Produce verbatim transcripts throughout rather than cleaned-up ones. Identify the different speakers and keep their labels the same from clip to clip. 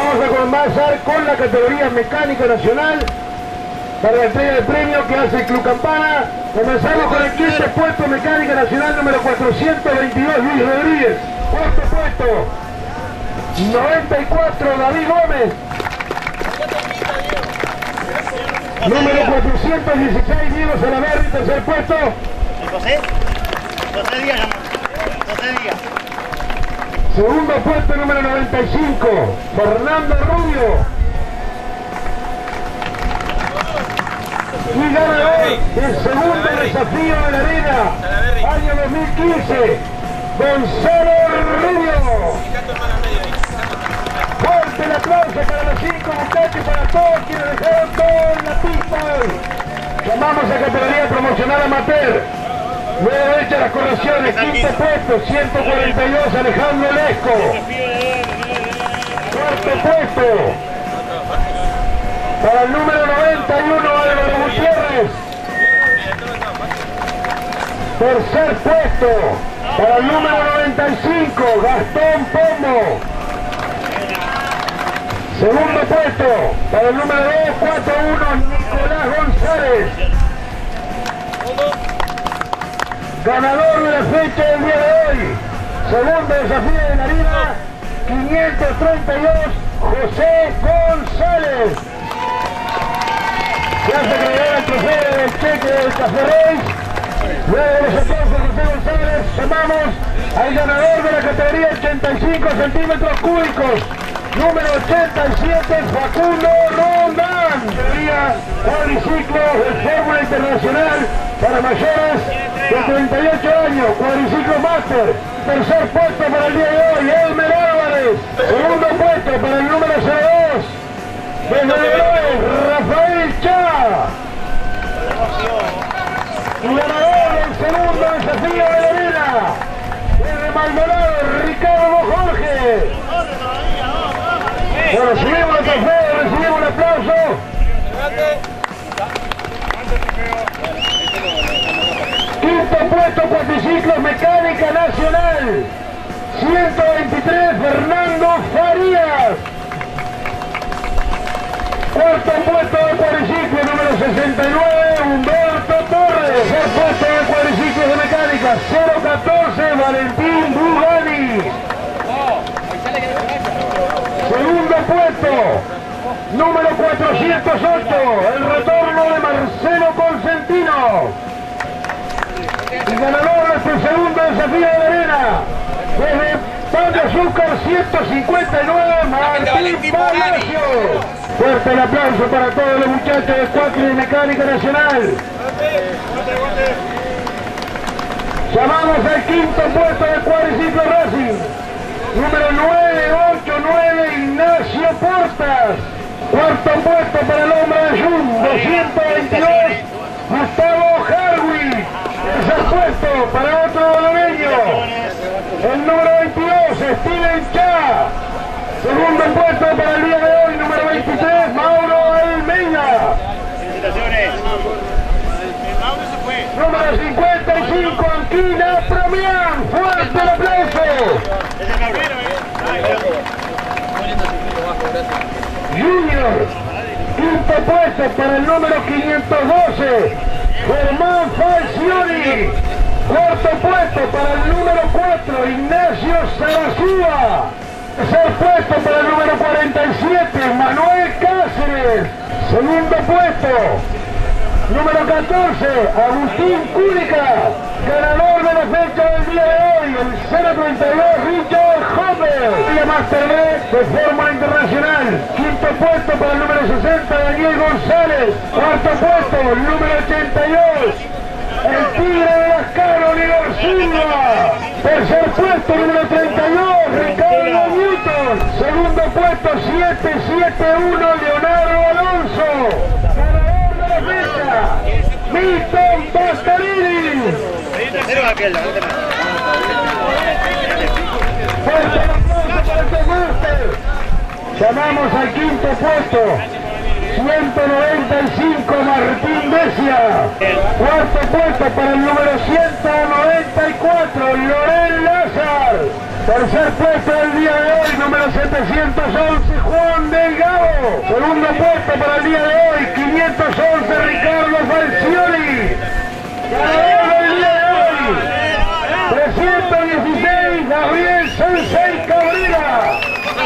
Speaker 1: Vamos a comenzar con la categoría mecánica nacional para la entrega del premio que hace el Club Campana. Comenzamos con el quince puesto mecánica nacional número cuatrocientos veintidós, Luis Rodríguez. Cuarto puesto, noventa y cuatro, David Gómez. Número cuatrocientos dieciséis, Diego Salaverri, tercer puesto.
Speaker 2: José, José Díaz, José Díaz.
Speaker 1: Segundo puesto, número noventa y cinco, Fernando Rubio. Y ganador del segundo desafío de la arena, año dos mil quince, Gonzalo Rubio. Fuerte el aplauso para los cinco muchachos y para todos quienes dejaron todo en la pista hoy. Llamamos a categoría promocional amateur. Luego hecha las correcciones, quinto puesto, ciento cuarenta y dos, Alejandro Lesco. Cuarto puesto, para el número noventa y uno, Álvaro Gutiérrez. Tercer puesto, para el número noventa y cinco, Gastón Pombo. Segundo puesto, para el número dos cuatro uno, Nicolás González. Ganador de la fecha del día de hoy. Segundo desafío de la arena, quinientos treinta y dos, José González. Se hace acreedor al trofeo del cheque del Café Reis. Luego de los aplausos de José González, llamamos al ganador de la categoría ochenta y cinco centímetros cúbicos, número ochenta y siete, Facundo Rondán. Categoría cuadriciclo de Fórmula Internacional para mayores de treinta y ocho años, cuadriciclo máster. Tercer puesto para el día de hoy, Elmer Álvarez. Segundo puesto para el número cero dos, desde Dolores, Rafael Chá. Y ganador del segundo desafío de la arena, desde Maldonado, Ricardo Jorge. Bueno, recibimos el trofeo, recibimos un aplauso. Quinto puesto, cuatriciclos mecánica nacional, ciento veintitrés, Fernando Farías. Cuarto puesto de cuadriciclo, número sesenta y nueve, Humberto Torres. Tercer puesto de cuadriciclos de mecánica, cero catorce, Valentín Bugani. Segundo puesto, número cuatrocientos ocho, el retorno de Marcelo Consentino. Y ganador de este segundo desafío de la arena, desde Pan de Azúcar ciento cincuenta y nueve, Martín Palacio. Fuerte el aplauso para todos los muchachos de Cuatro y Mecánica Nacional. Llamamos al quinto puesto de Cuadriciclo Racing, número nueve ocho nueve, Ignacio Portas. Cuarto puesto para el hombre de Jun, doscientos veintidós, Gustavo Harwig. Tercer puesto para otro boloneño, el número veintidós, Steven Chá. Segundo puesto para el día de hoy, número veintitrés, Mauro Almeida.
Speaker 2: Felicitaciones.
Speaker 1: Número cincuenta y cinco, Anquina Promián. Fuerte el aplauso. Junior. Quinto puesto para el número quinientos doce, Germán Falcioni. Cuarto puesto para el número cuatro, Ignacio Sarazúa. Tercer puesto para el número cuarenta y siete, Manuel Cáceres. Segundo puesto, número catorce, Agustín Cúnica. Ganador de la fecha del día de hoy, el cero treinta y dos, Richard Hopper. Vía Master B de Fórmula Internacional. Quinto puesto para el número sesenta, Daniel González. Cuarto puesto, el número ochenta y dos, el Tigre de las Carolinas Silva. Tercer puesto, número treinta y dos, Ricardo Newton. Segundo puesto, siete siete uno, Leonardo Alonso. Ganador de la fecha, Milton Pastarini. Fuerte el aplauso para este máster. Llamamos al quinto puesto, ciento noventa y cinco, Martín Becia. Cuarto puesto para el número ciento noventa y cuatro, Loren Lázar. Tercer puesto del día de hoy, número setecientos once, Juan Delgado. Segundo puesto para el día de hoy, quinientos once, Ricardo Falcioni. Ganador del día de hoy, trescientos dieciséis, Gabriel Sensei Cabrera.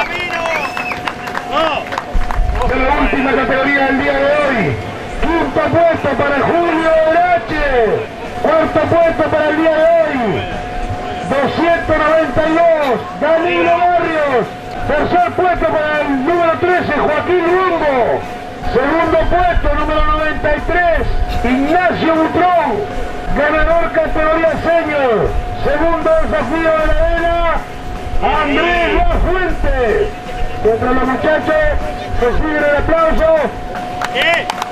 Speaker 1: En la última categoría del día de hoy, quinto puesto para Julio Horache. Cuarto puesto para el día de hoy, doscientos noventa y dos, Danilo Barrios. Tercer puesto para el número trece, Joaquín Rumbo. Segundo puesto, número noventa y tres, Ignacio Butrón. Ganador categoría senior. Segundo desafío de la arena, Andrés Lafuente. Mientras los muchachos reciben el aplauso.